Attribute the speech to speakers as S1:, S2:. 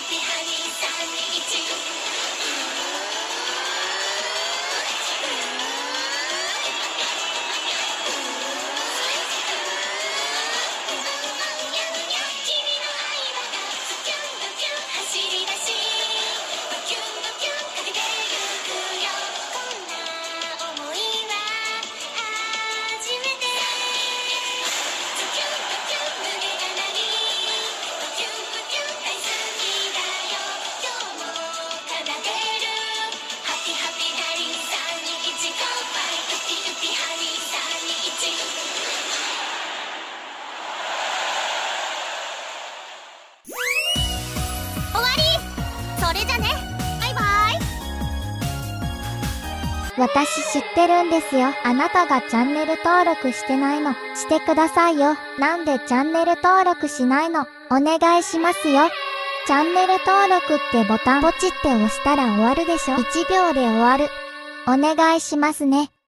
S1: 私知ってるんですよ。あなたがチャンネル登録してないの。してくださいよ。なんでチャンネル登録しないの？お願いしますよ。チャンネル登録ってボタンポチって押したら終わるでしょ。1秒で終わる。お願いしますね。